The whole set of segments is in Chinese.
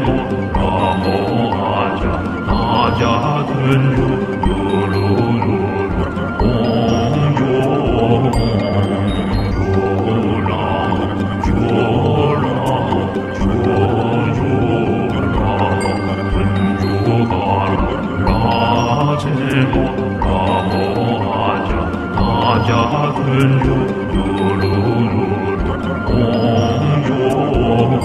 南无阿迦那迦尊如如如如唵哟如啦卓啦卓如啦尊如巴啦切摩南无阿迦那迦尊如如如如唵哟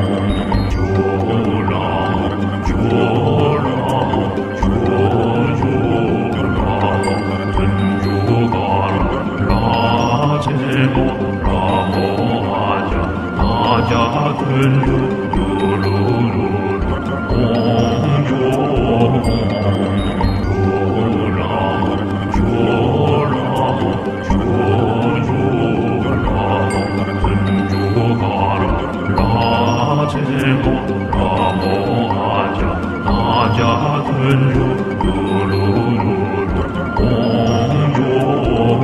卓啦卓啦卓如啦尊如巴啦切摩南无阿迦那迦尊如如如如唵哟卓啦卓啦卓如啦尊如巴啦切摩南无阿迦那迦尊如如如如唵哟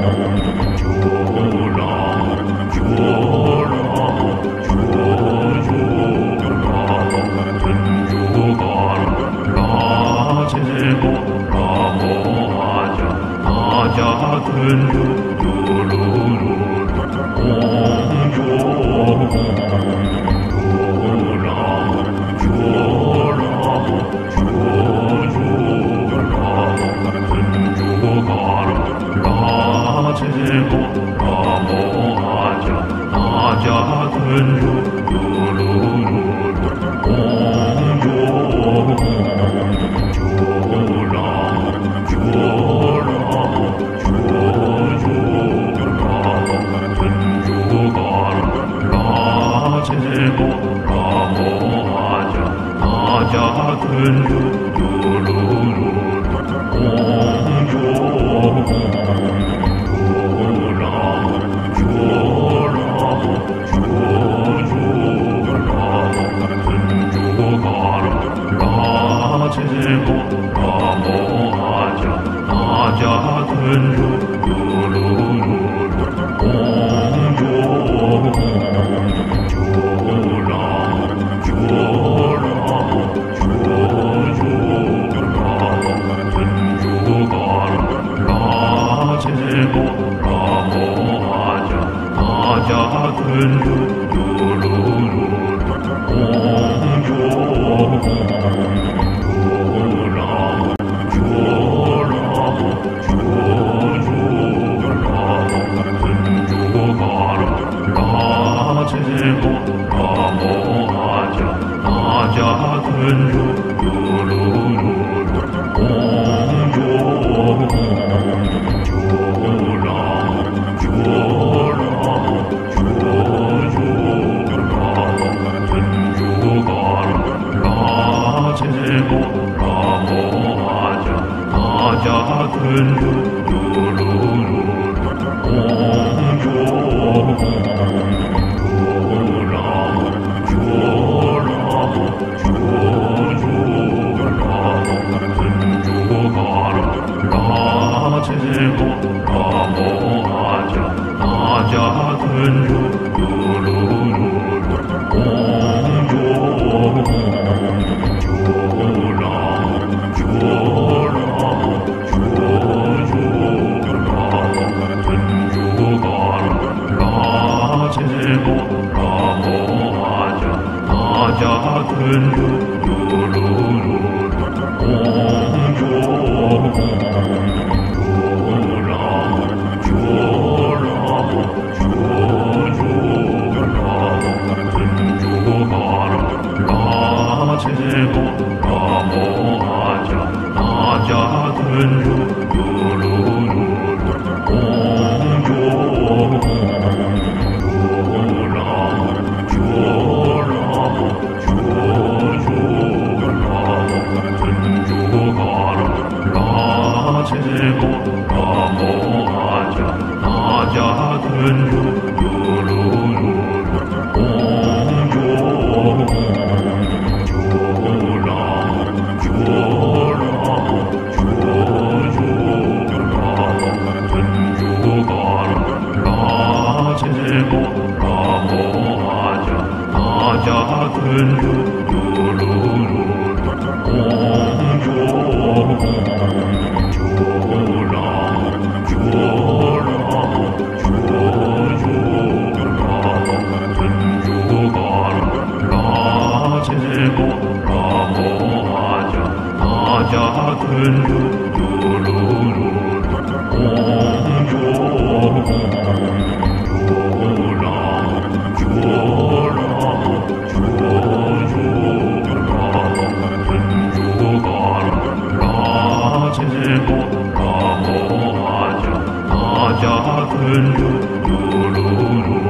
卓啦卓啦卓如啦尊如巴啦切摩南无阿迦那迦尊如如如如唵哟卓啦卓啦卓如啦尊如巴啦切摩南无阿迦那迦尊如如如如唵哟卓啦卓啦卓如啦尊如巴啦切摩南无阿迦那迦尊如如如如唵哟卓啦卓啦卓如啦尊如巴啦切摩南无阿迦那迦尊如如如如唵哟卓啦卓啦卓如啦尊如巴啦切摩南无阿迦那迦尊如如如如唵哟卓啦卓啦卓如啦尊如巴啦切摩南无阿迦那迦尊如如如如唵哟卓啦卓啦卓如啦尊如巴啦切摩南无阿迦那迦尊如如如如唵哟卓啦卓啦卓如啦尊如巴啦切摩南无阿迦那迦尊如如如如唵哟卓啦卓啦卓如啦尊如巴啦切摩南无阿迦那迦尊如如如如唵哟卓啦卓啦卓如啦尊如巴啦切摩南无阿迦那迦尊如如如如唵哟卓啦卓啦卓如啦尊如巴啦切摩南无阿迦那迦尊如如如如唵哟卓啦卓啦卓如 제보 바모하자 나자 근주 유루루 공조 조라 조라 조조라 근주가라 나 제보 바모하자 나자 근주 유루루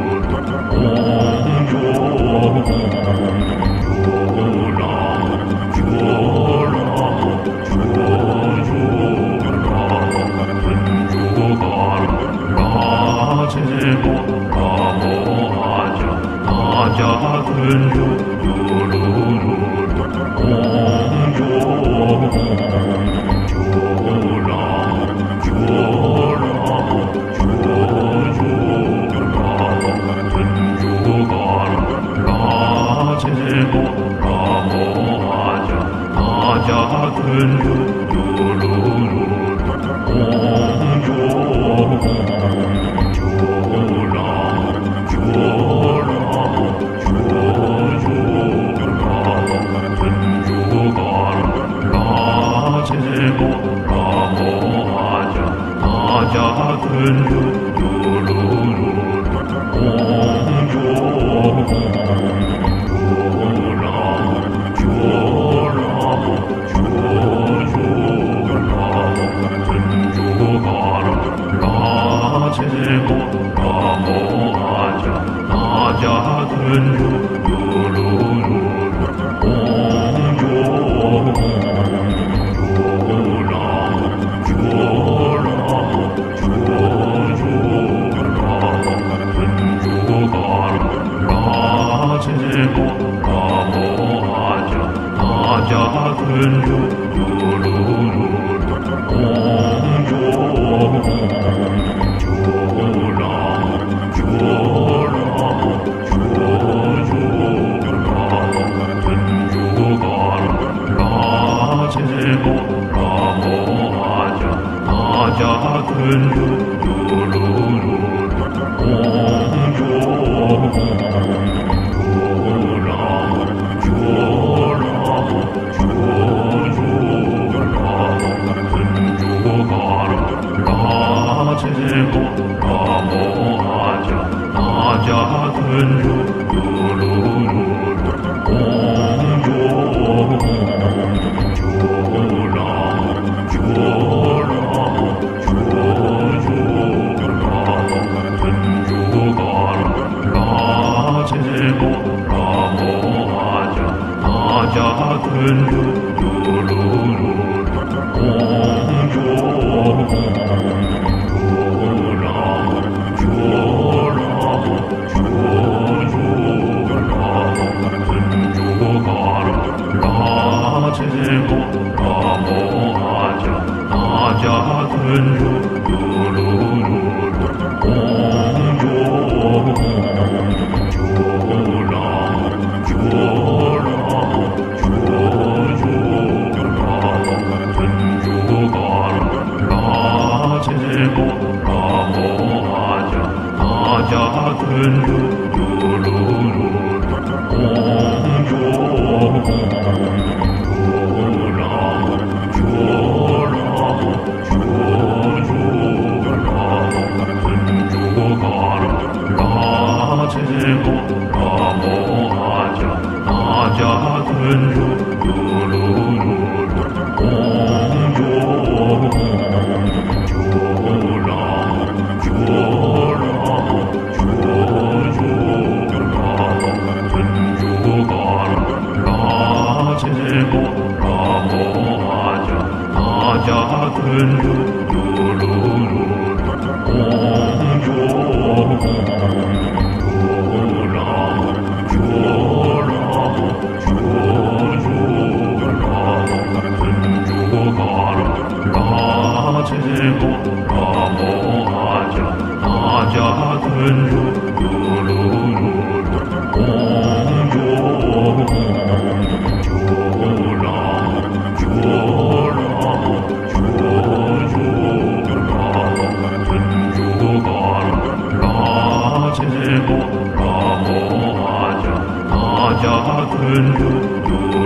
근주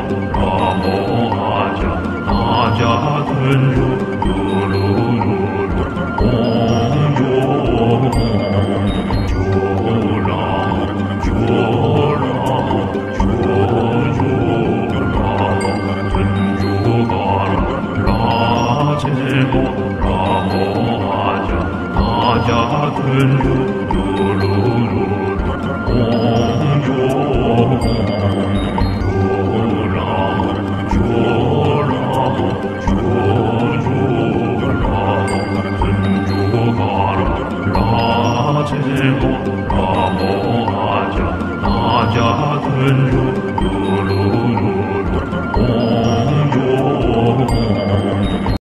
拉摩阿迦那迦尊如如如如如，唵哟啦哟啦哟哟啦，尊如嘎啦切摩拉摩阿迦那迦尊如如如如，唵哟啦哟啦哟哟啦，尊如嘎啦切摩拉摩阿迦那迦尊如